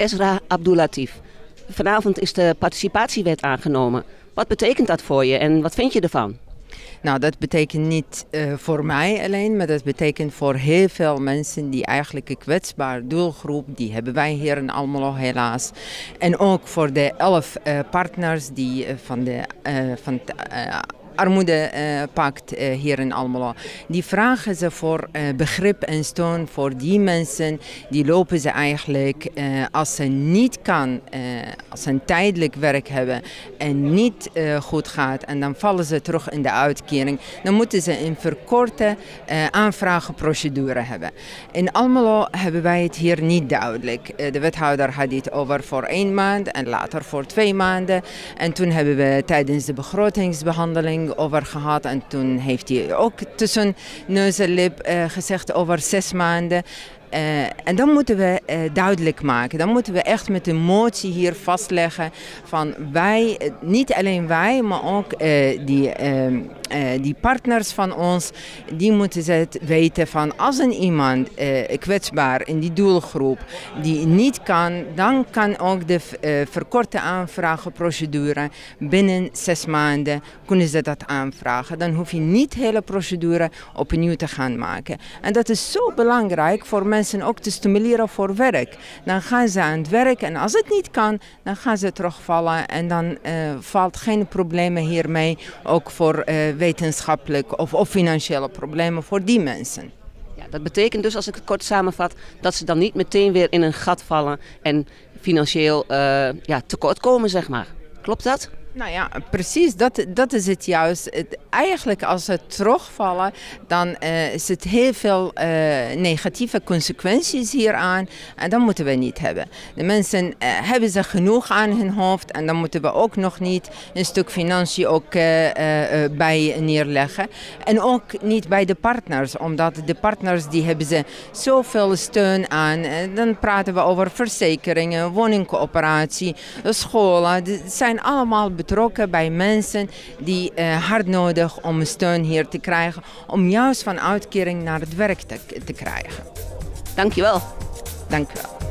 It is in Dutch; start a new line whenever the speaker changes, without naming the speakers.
Esra Abdulatif. Vanavond is de participatiewet aangenomen. Wat betekent dat voor je en wat vind je ervan?
Nou, dat betekent niet voor mij alleen, maar dat betekent voor heel veel mensen die eigenlijk een kwetsbare doelgroep, die hebben wij hier in Almelo helaas. En ook voor de 11 partners die van het armoedepact hier in Almelo. Die vragen ze voor begrip en steun voor die mensen. Die lopen ze eigenlijk als ze niet kan, als ze een tijdelijk werk hebben en niet goed gaat en dan vallen ze terug in de uitkering. Dan moeten ze een verkorte aanvragenprocedure hebben. In Almelo hebben wij het hier niet duidelijk. De wethouder had dit over voor 1 maand en later voor 2 maanden. En toen hebben we tijdens de begrotingsbehandeling over gehad en toen heeft hij ook tussen neus en lip gezegd over 6 maanden. En dan moeten we duidelijk maken, dan moeten we echt met een motie hier vastleggen van wij, niet alleen wij, maar ook die partners van ons, die moeten ze weten van als een iemand kwetsbaar in die doelgroep die niet kan, dan kan ook de verkorte aanvragenprocedure binnen 6 maanden kunnen ze dat aanvragen. Dan hoef je niet de hele procedure opnieuw te gaan maken. En dat is zo belangrijk voor mensen ook te stimuleren voor werk. Dan gaan ze aan het werk en als het niet kan, dan gaan ze terugvallen en dan valt geen problemen hiermee, ook voor wetenschappelijk of financiële problemen voor die mensen.
Ja, dat betekent dus, als ik het kort samenvat, dat ze dan niet meteen weer in een gat vallen en financieel tekort komen, zeg maar. Klopt dat?
Nou ja, precies, dat is het juist. Eigenlijk als ze terugvallen, dan is het heel veel negatieve consequenties hieraan. En dat moeten we niet hebben. De mensen hebben ze genoeg aan hun hoofd en dan moeten we ook nog niet een stuk financiën ook bij neerleggen. En ook niet bij de partners, omdat de partners die hebben ze zoveel steun aan. Dan praten we over verzekeringen, woningcoöperatie, scholen. Het zijn allemaal betrokken bij mensen die hard nodig om steun hier te krijgen, om juist van uitkering naar het werk te krijgen.
Dankjewel.
Dank u wel.